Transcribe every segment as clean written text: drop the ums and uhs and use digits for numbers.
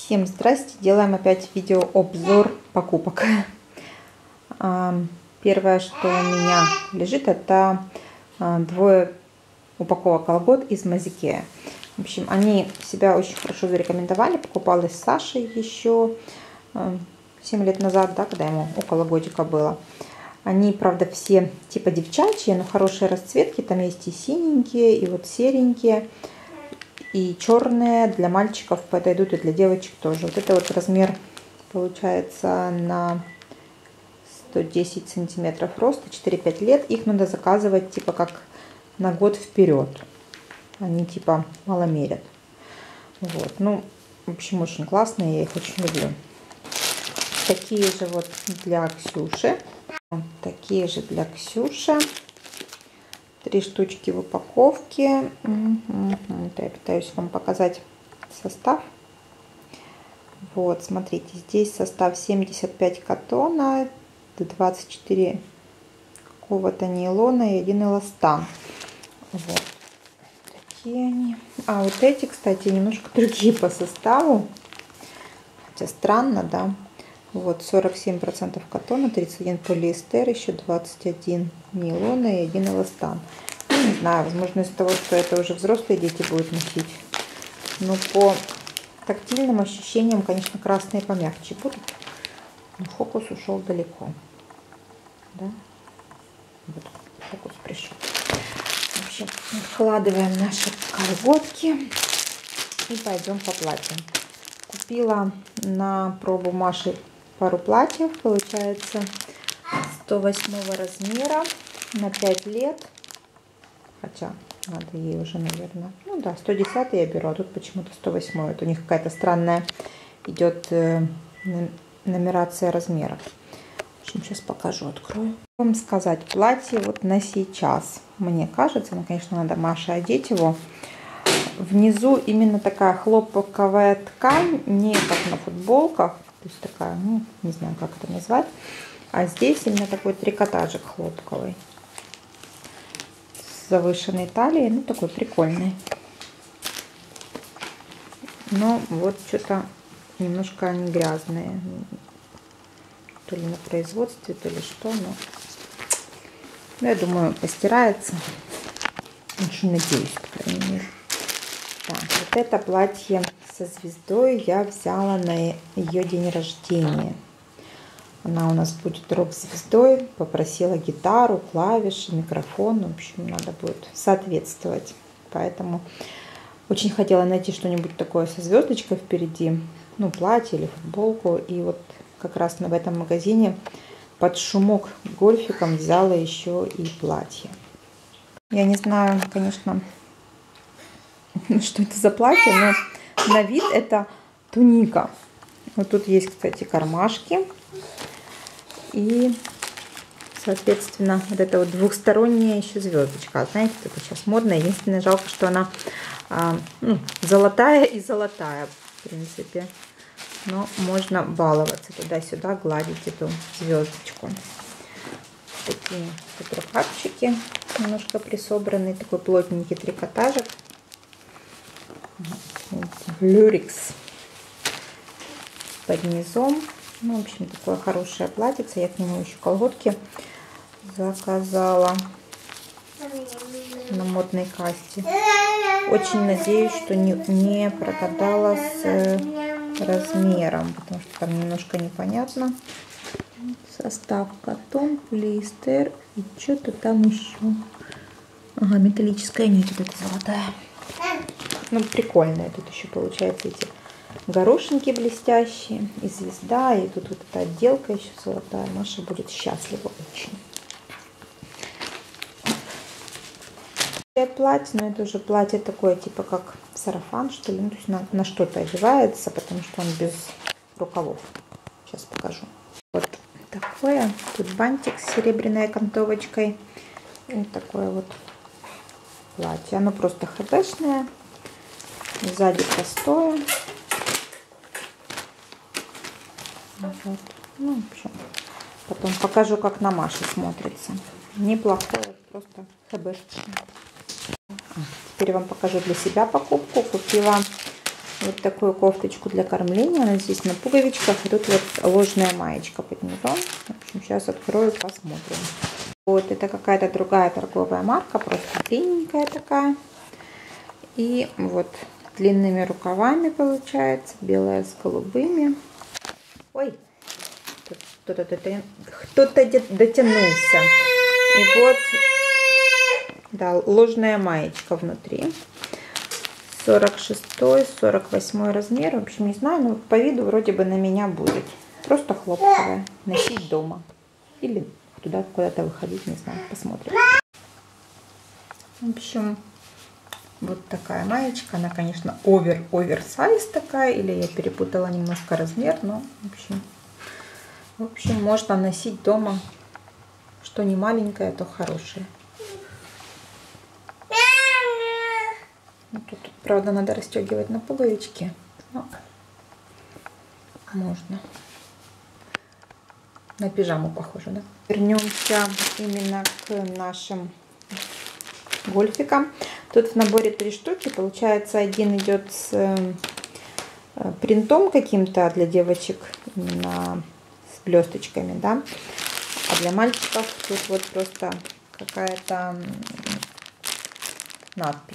Всем здрасте! Делаем опять видеообзор покупок. Первое, что у меня лежит, это двое упаковок колгот из Mazikea. В общем, они себя очень хорошо зарекомендовали. Покупалась с Сашей еще 7 лет назад, да, когда ему около годика было. Они, правда, все типа девчачьи, но хорошие расцветки. Там есть и синенькие, и вот серенькие. И черные для мальчиков подойдут, и для девочек тоже. Вот это вот размер получается на 110 сантиметров роста, 4-5 лет. Их надо заказывать типа как на год вперед. Они типа мало мерят. Вот. Ну, в общем, очень классные, я их очень люблю. Такие же вот для Ксюши. Такие же для Ксюши. 3 штучки в упаковке. Это я пытаюсь вам показать состав. Вот, смотрите, здесь состав 75 катона, 24 какого-то нейлона и 1 эластан. Вот. Такие они. А вот эти, кстати, немножко другие по составу. Хотя странно, да. Вот, 47% катона, 31 полиэстер, еще 21 нейлона и 1 эластан. Ну, не знаю, возможно, из-за того, что это уже взрослые дети будут носить. Но по тактильным ощущениям, конечно, красные помягче будут. Но фокус ушел далеко. Да? Вот, фокус пришел. В общем, откладываем наши колготки и пойдем по платьям. Купила на пробу Маши пару платьев, получается 108 размера на 5 лет, хотя надо ей уже, наверное, ну да, 110 я беру, а тут почему-то 108. Это у них какая-то странная идет нумерация размеров. В общем, сейчас покажу, открою. Вам сказать, платье вот на сейчас, мне кажется, ну, конечно, надо Маше одеть его. Внизу именно такая хлопковая ткань, не как на футболках, то есть такая, ну, не знаю, как это назвать, а здесь именно такой трикотажик хлопковый с завышенной талией, ну, такой прикольный. Но вот что-то немножко они грязные, то ли на производстве, то ли что, но я думаю, постирается, очень надеюсь, по крайней мере. Так, вот это платье со звездой я взяла на ее день рождения. Она у нас будет рок-звездой. Попросила гитару, клавиши, микрофон. В общем, надо будет соответствовать. Поэтому очень хотела найти что-нибудь такое со звездочкой впереди. Ну, платье или футболку. И вот как раз в этом магазине под шумок гольфиком взяла еще и платье. Я не знаю, конечно, что это за платье, но на вид это туника. Вот тут есть, кстати, кармашки. И, соответственно, вот это вот двухсторонняя еще звездочка. Знаете, это сейчас модно. Единственное, жалко, что она золотая и золотая, в принципе. Но можно баловаться туда-сюда, гладить эту звездочку. Такие вот рукавчики немножко присобранные. Такой плотненький трикотажик. Люрикс под низом. Ну, в общем, такое хорошее платьице. Я к нему еще колготки заказала на модной кассе. Очень надеюсь, что не прогадала с размером, потому что там немножко непонятно. Состав катон, полиэстер и что-то там еще. Ага, металлическая нить, вот эта золотая. Ну, прикольные. Тут еще получается эти горошинки блестящие. И звезда. И тут вот эта отделка еще золотая. Маша будет счастлива очень. Платье, но это уже платье такое, типа как сарафан, что ли. Ну, то есть на что-то одевается, потому что он без рукавов. Сейчас покажу. Вот такое. Тут бантик с серебряной окантовочкой. И такое вот платье. Оно просто хэбэшное. Сзади простое. Вот. Ну, в общем, потом покажу, как на Маше смотрится. Неплохое, просто хэбэшное. Теперь вам покажу для себя покупку. Купила вот такую кофточку для кормления. Она здесь на пуговичках. И тут вот ложная маечка под низом. В общем, сейчас открою, посмотрим. Вот, это какая-то другая торговая марка, просто длинненькая такая. И вот длинными рукавами получается, белая с голубыми. Ой, кто-то дотянулся. И вот, да, ложная маечка внутри. 46-48 размер. В общем, не знаю, но по виду вроде бы на меня будет. Просто хлопковая. Носить дома. Или туда куда-то выходить, не знаю, посмотрим. В общем, вот такая маечка. Она, конечно, оверсайз такая. Или я перепутала немножко размер. Но, в общем, можно носить дома. Что не маленькое, то хорошее. Тут, правда, надо расстегивать на пуговички. Но можно. На пижаму похоже, да? Вернемся именно к нашим гольфикам. Тут в наборе 3 штуки. Получается, один идет с принтом каким-то для девочек, именно с блесточками, да. А для мальчиков тут вот просто какая-то надпись.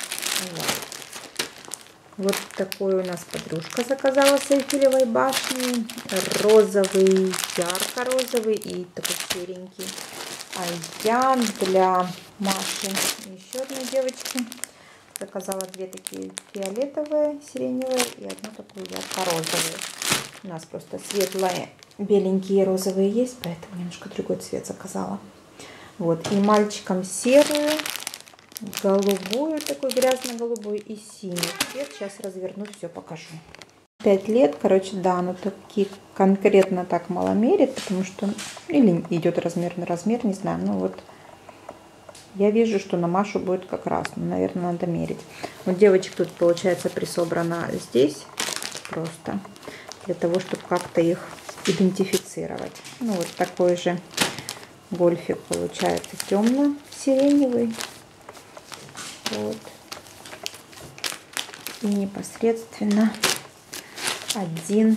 Вот такой у нас подружка заказала с Эйфелевой башни. Розовый, ярко-розовый и такой серенький. А я для Маши и еще одной девочки заказала 2 такие фиолетовые, сиреневые и одну такую ярко-розовую. У нас просто светлые, беленькие розовые есть, поэтому немножко другой цвет заказала. Вот, и мальчикам серую, голубую, такой грязно-голубую и синий цвет. Сейчас разверну, все покажу. 5 лет, короче, да, но такие конкретно так мало мерит, потому что или идет размер на размер, не знаю. Ну вот я вижу, что на Машу будет как раз, но, наверное, надо мерить. Вот девочек тут получается присобрано здесь просто для того, чтобы как-то их идентифицировать. Ну вот такой же гольфик получается темно-сиреневый. Вот. И непосредственно один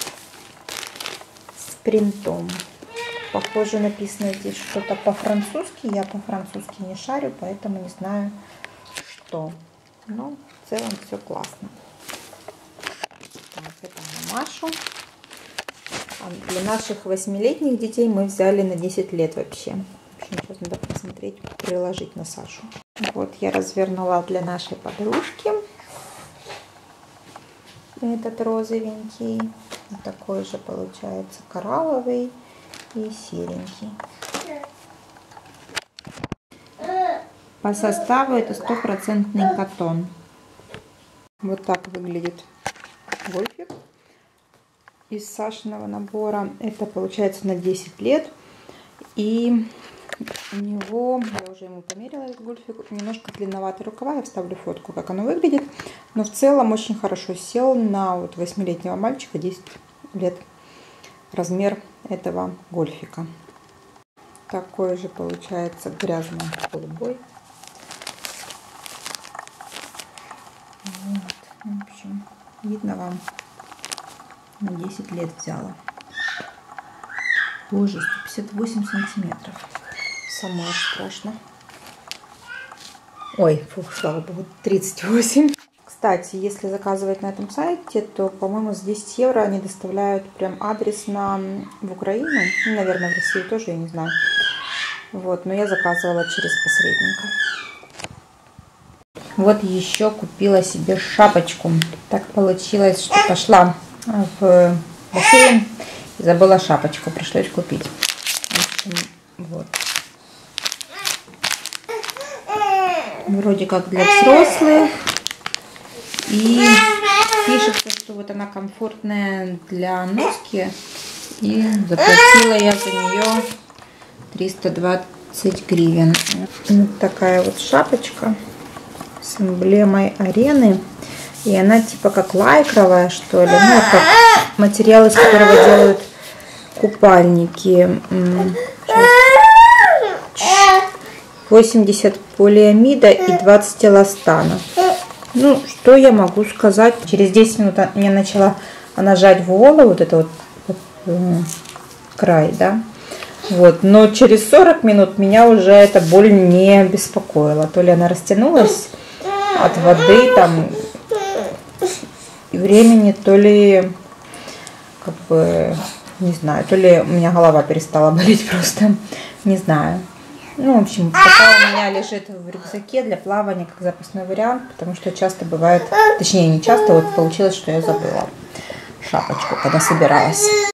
с принтом. Похоже, написано здесь что-то по-французски. Я по-французски не шарю, поэтому не знаю, что. Но в целом все классно. Так, это на Машу. А для наших 8-летних детей мы взяли на 10 лет вообще. В общем, сейчас надо посмотреть, приложить на Сашу. Вот я развернула для нашей подружки. Этот розовенький. Такой же получается коралловый и серенький. По составу это 100% катон. Вот так выглядит гольфик из Сашиного набора. Это получается на 10 лет. И у него, я уже ему померила этот гольфик, немножко длинноватые рукава. Я вставлю фотку, как оно выглядит. Но в целом очень хорошо сел на вот 8-летнего мальчика, 10 лет размер этого гольфика. Такой же получается грязно-голубой. Вот, в общем, видно вам, на 10 лет взяла. Боже, 158 сантиметров. Самой страшно. Ой, фух, слава богу, 38. Кстати, если заказывать на этом сайте, то, по-моему, за 10 евро они доставляют прям адресно в Украину. Ну, наверное, в Россию тоже, я не знаю. Вот, но я заказывала через посредника. Вот еще купила себе шапочку. Так получилось, что пошла в бассейн и забыла шапочку. Пришлось купить. В общем, вот. Вроде как для взрослых. И пишется, что вот она комфортная для носки. И заплатила я за нее 320 гривен. Вот такая вот шапочка с эмблемой арены. И она типа как лайкровая, что ли. Ну, как материал, из которого делают купальники. 80 полиамида и 20 эластана. Ну, что я могу сказать? Через 10 минут мне начала она жать в голову, вот это вот край, да. Вот, но через 40 минут меня уже эта боль не беспокоила. То ли она растянулась от воды там и времени, то ли как бы, не знаю, то ли у меня голова перестала болеть просто, не знаю. Ну, в общем, пока у меня лежит в рюкзаке для плавания как запасной вариант, потому что часто бывает, точнее не часто, вот получилось, что я забыла шапочку, когда собиралась.